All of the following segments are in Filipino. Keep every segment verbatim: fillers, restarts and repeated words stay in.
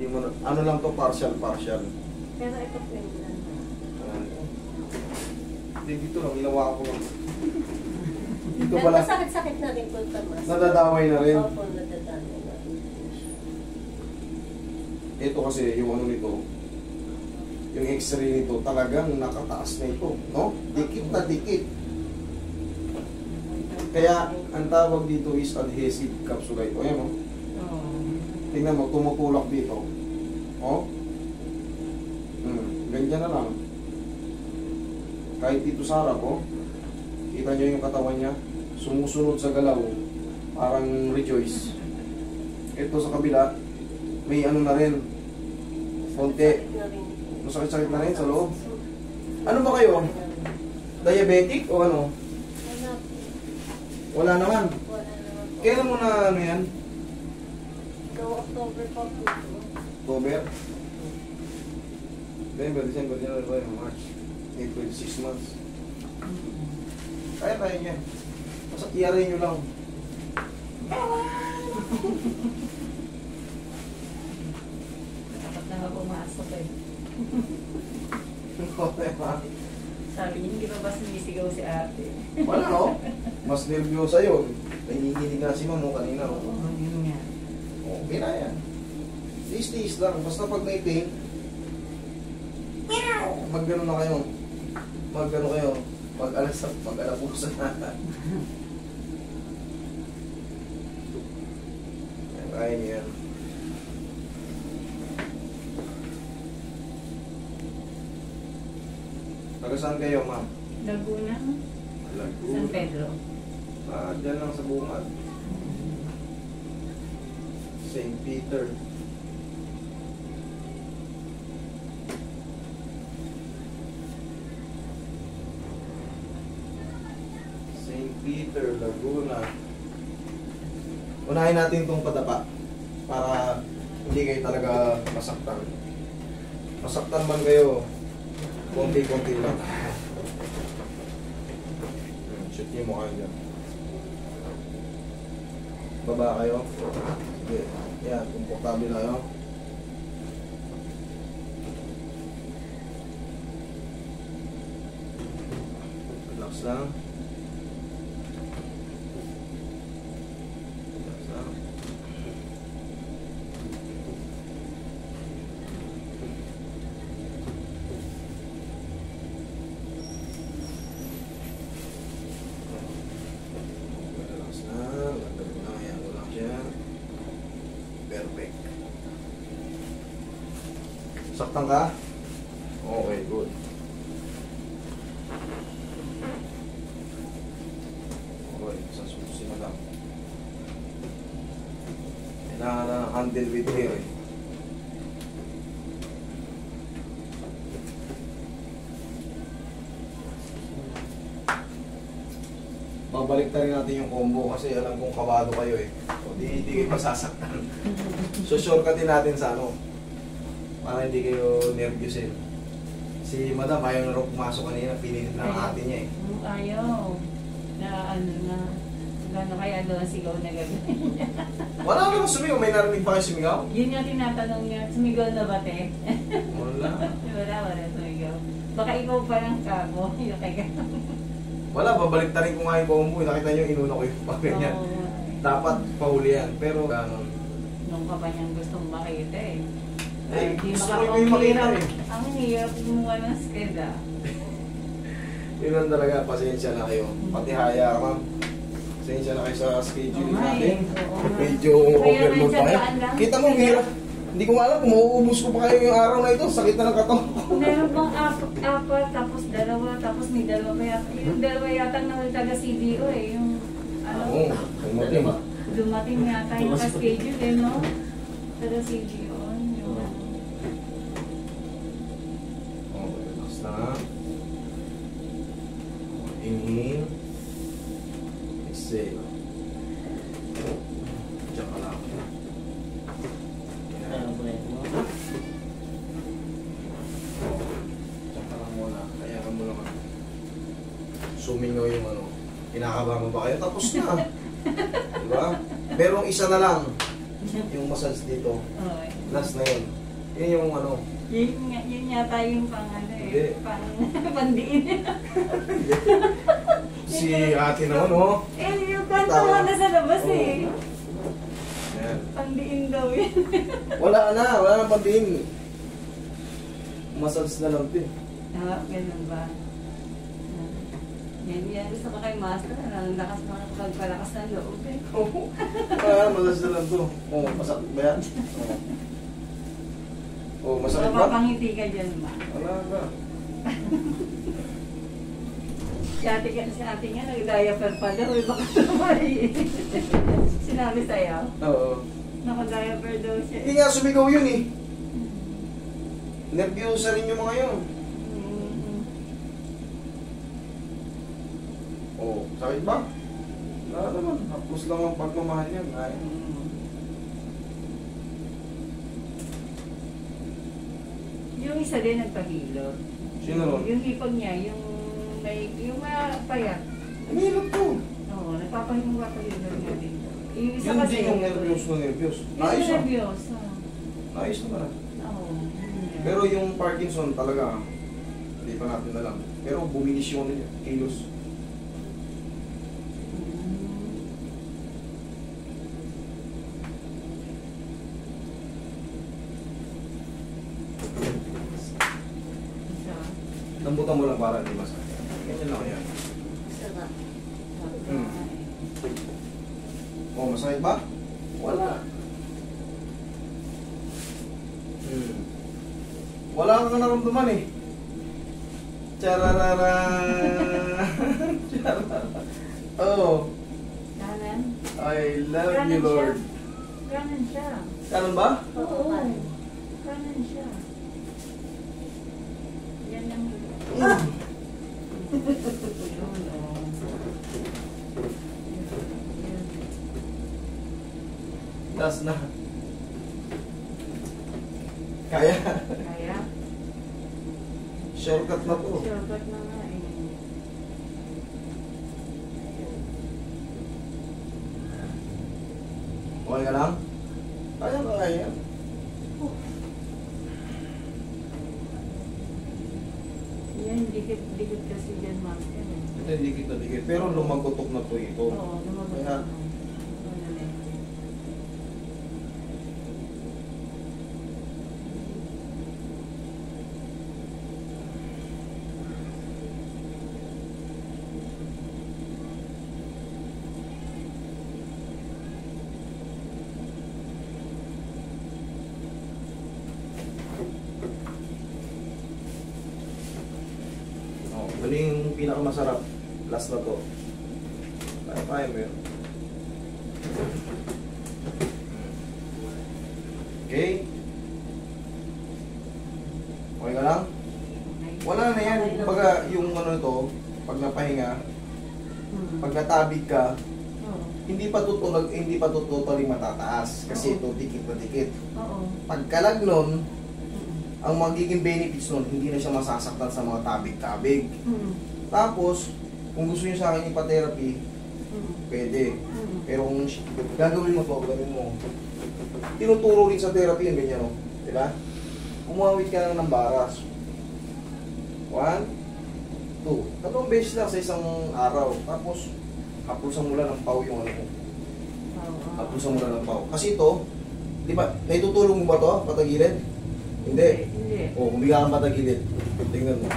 Hindi mo na, ano lang to, partial, partial. Pero ito pwede lang. Hindi, dito lang, ginawa ko lang. Dito Pero pala, masakit-sakit na rin po ito, mas. nadadaway na rin. Opo, nadadamay na rin. Ito kasi, yung ano nito, yung x-ray nito, talagang nakataas na ito, no? Dikit na dikit. Kaya, ang tawag dito is adhesive capsulite. O yan, no? Oo. Tingnan mo, tumutulak dito. O? Hmm, ganyan na lang. Kahit dito sa harap, o? Kita nyo yung katawan niya? Sumusunod sa galaw. Parang rejoice. Ito sa kabila, may ano na rin. Konti. Sakit na rin. Masakit-sakit na rin sa loob. Ano ba kayo? Diabetic o ano? Wala po. Wala naman. Wala naman po. Kailan mo na ano yan? No, October pa po ito. October? November, December, January, February, March, April, six months. Kaya tayo niya. Basta i-array nyo lang. Dapat na nga pumasok eh. Sabi niya, hindi pa ba sumisigaw si ate? Wala, no? Mas nervyosa yun. Nanginginig nga si Mamo kanina. Oo, Oh. yun nga. Okay na yan. Tiis-tiis lang. Basta pag may pain, mag-gano na kayo. Mag-gano kayo. Mag-alas, mag-alapusa na. Kaya niyo yan. Taga saan kayo, ma'am? Laguna? Laguna. San Pedro? Ah, dyan lang sa bungad. Saint Peter. Saint Peter, Laguna. Unahin natin itong padapa para hindi kayo talaga masaktan. Masaktan man kayo, konti-konti lang. Shoot niyo mo kayo dyan. Baba kayo. Sige. Yan, komportable na kayo. Relax lang. Relax lang. Relax lang. Ganda mo lang. Ayan mo lang siya. Perfect. Saktan ka? Okay, good. Okay, sa susunod lang. Kailangan na handle with care eh. Babalik na rin natin yung combo kasi alam kong kabado kayo eh. O di, di kayo masasaktan. So shortcutin natin sa ano para hindi kayo nervyusin. Si madam ayaw na rin pumasok kanina, pinilit na ang ate niya eh. Mm, ayaw. Na ano na. Gano'n kaya doon sigaw na gabi. Wala naman sumigaw, may narinig pa kayo sumigaw? Yun nga tinatanong niya, sumigaw na ba te? Wala. Wala, wala sumigaw. Baka ikaw parang kako. Yung kaya. Wala, babalik na rin ko nga yung combo. Nakita niyo, inuna ko yung pagkain yan. Oo. Dapat pahuli yan, pero gano'n. Nung ka pa niyang gustong makita eh. Eh, Hindi gusto ko yung makita eh. Ang hirap gumawa ng sked ah. Yun lang talaga, pasensya na kayo. Pati haya, ma'am. Pasensya na kayo sa schedule Oo nga natin. eh, oo nga. Medyo Kaya overload tayo. nagtsagaan lang. Kita mo, hirap. Hindi ko alam kung mauubos ko pa kayo yung araw na ito. Sakit na ng katawan ko. Meron bang apat, apat, tapos dalawa, tapos may dalawa pa yata. Yung dalawa yata na taga C B O eh. Yung ano, Oo, dumating. dumating yata yung ka-schedule eh, no? Taga C B O. Yung ano. Okay, relax na. Inhale. Exhale. Diyan ka lang. Diyan ka lang muna. Kaya mo naman. Sumingaw yung ano. Kinakabahan mo ba kayo? Tapos na. Diba? Pero isa na lang. Yung massage dito. Okay. Last na yun. Yun yung ano. Yun, nga- yun yata yung pang ano Hindi. eh. Pang pandiin. Si ate naman, oh. Eh, yung kanta na sa labas Oo. eh. Yan. Pandiin daw yun. Wala na, wala na pandiin. Massage na lang din. Ah, ganun ba? Yan, yan. Gusto ko kay Master. Ang lakas makapagpalakas ng loob eh. Oo. Ah, massage na lang to. Oo, masakit ba yan? Oo. Oh, masakit ba? Mapapangiti ka dyan, ma. Wala na. Si ate, si ate nga, nag-diaper pa daw. Eh, baka naman eh. Sinabi sa'yo, Oo. naka-diaper daw siya. Hindi nga sumigaw yun eh. Nervyosa rin yung mga yun. Mm. Oo, sakit ba? Wala naman. Hapos lang ang pagmamahal yan. Ay. Yung isa din nagpahilot. Sino ron? Yung ipag niya, yung may, yung mga payat. Umilot to. Oo, nagpapahilot ka pahilot nga din. Yung isa Yun kasi, din yung nervyos na nervyos. Yung Naayos na. nervyoso. Naayos na pala. Oo. yun yan. Pero yung Parkinson talaga, hindi pa natin alam. Pero bumilis yung ano niya, kilos. Isa. Lambutan mo lang para hindi masakit. Ganyan lang yan. Sarap. Hmm. Oh, masakit ba? Wala. Hmm. Wala kang naramdaman eh. Chararara. Chararara. Oh, Kanan. I love Kanan you, Lord. siya. Kanan siya. Kanan ba? Oo. Kanan siya. Yan ang... Mm. Yun, oh. Last na. Kaya. Kaya? Shortcut na to. Shortcut na nga eh. Okay ka lang? Kaya ka kaya. Yan, dikit-dikit kasi dyan, master. eh. Ito hindi kita dikit. Pero lumagotok na to ito. Oo, lumabas Kaya, na. Ano na eh. oh, ito na yung pinakamasarap. Last na to. Kaya kaya mo yun. Okay? Okay ka lang? Okay. Wala na yan. Okay lang. Kumbaga, yung ano to, pag napahinga, Hmm. pag natabig ka, Oo. hindi pa tutulag, hindi pa totally matataas. Kasi Oo. ito, dikit na dikit. Oo. Pagkalag nun, Hmm. ang magiging benefits nun, hindi na siya masasaktan sa mga tabig-tabig. Hmm. Tapos, kung gusto niyo sa akin ipa-therapy, Hmm. pwede. Hmm. Pero kung gagawin mo to, gawin mo. Tinuturo rin sa therapy yung ganyan, no? Diba? Umawit ka lang ng baras. One, two. Tatlong beses lang sa isang araw. Tapos, hapusan mo lang ng pau yung ano mo. Oo. Hapusan mo lang ng pau. Kasi ito, di ba, naitutulong mo ba to? Patagilid? Hindi. Hindi. O, kung bigla kang patagilid, tingnan mo.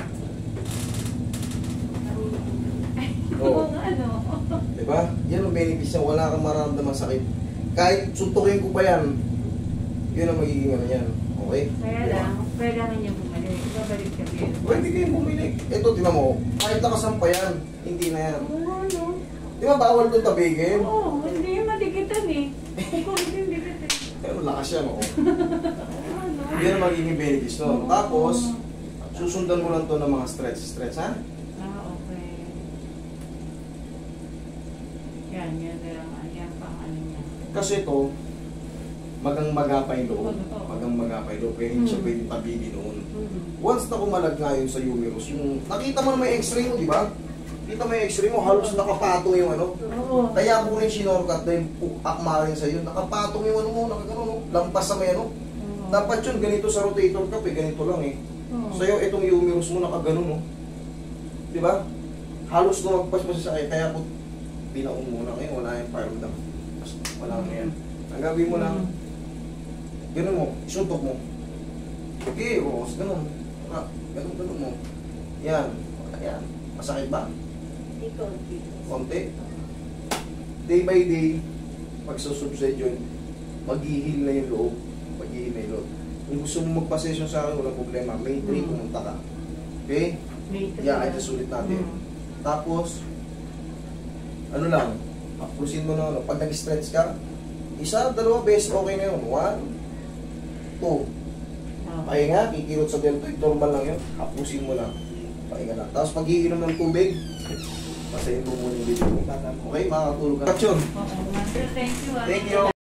Oo. Oo, ano? Diba? Yan ang benefits niya. Wala kang mararamdaman sakit. Kahit suntukin ko pa yan, yun ang magiging ano yan. Okay? Kaya lang, kailangan niya bumalik. Babalik ka din. Pwede kayong bumili. Ito, tinan mo. Kahit nakasampa yan, hindi na yan. Oo, ano? Di ba bawal itong tabigin? Oo, hindi yung madikitan eh. Kung hindi yung dikitan. Pero lakas yan, oo. Ano? Yan ang magiging benefits no? Oo. Tapos, susundan mo lang to ng mga stretch. Stretch, ha? Ah, okay. Yan, yan lang. Yan pang ano niya. Kasi ito, magang magapay loob. Mag- oo. Magang magapay loob. Kaya hindi siya Hmm. pwedeng tabigin noon. Mhm. Once na kumalag nga yun sa humerus, yung nakita mo na may x-ray mo, di ba? Kita mo yung x-ray mo, halos nakapatong yung ano. Oo. Kaya ko rin sinorkat dahil akma rin sa'yo. Nakapatong yung ano mo, nakagano, no? Lampas sa may ano. Oo. Dapat yun, ganito sa rotator cuff eh, ganito lang eh. Oo. Sa'yo, itong humerus mo nakaganon, no? Di ba? Halos lumagpas pa siya sa akin, kaya ako pinaong muna ngayon, wala yung paramdam. Wala na yan. Ang gawin mo lang, ganun mo, isuntok mo. Okay, o, ganun. Ah, ganun, ganun mo. Yan, yan. Masakit ba? Ikaw, dito. Konti. Day by day, pag susubside yun, mag-i-heal na yung loob. Mag-i-heal na yung loob. Kung gusto mo magpa-session sa akin, walang problema. May three, Mm. pumunta ka. Okay? Later Yeah, na. i-adjust ulit natin. Mm. Tapos, ano lang, aplusin mo na, ano, pag nag-stretch ka, isa, dalawa beses, okay na yun. One, two. Oo. Pahinga, kikirot sa deltoid, normal lang yun. Hapusin mo lang. Pahinga lang. Tapos pag iinom ng tubig, pasayin mo muna yung bibig mo. Okay, makakatulog ka. Action! Oo, Master, thank you. ah. Thank you.